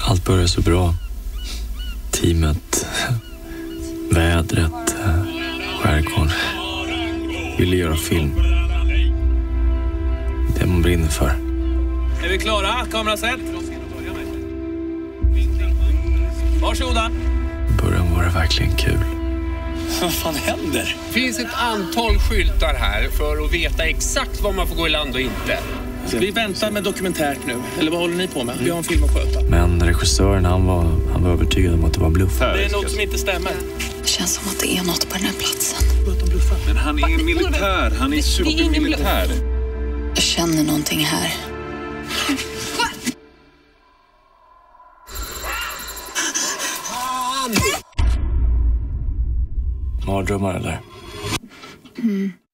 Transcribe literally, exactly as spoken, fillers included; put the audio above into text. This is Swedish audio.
Allt började så bra. Teamet, vädret, skärgården. Ville göra film. Det man brinner för. Är vi klara? Kamerasätt. Varsågoda. I början var det verkligen kul. Vad fan händer? Det finns ett antal skyltar här för att veta exakt var man får gå i land och inte. Vi väntar med dokumentärt nu. Eller vad håller ni på med? Vi har en film att sköta. Men regissören, han var, han var övertygad om att det var bluff. Det är något som inte stämmer. Det känns som att det är något på den här platsen. Men han är militär. Han är supermilitär. Jag känner någonting här. Mardrömmar eller? Mm.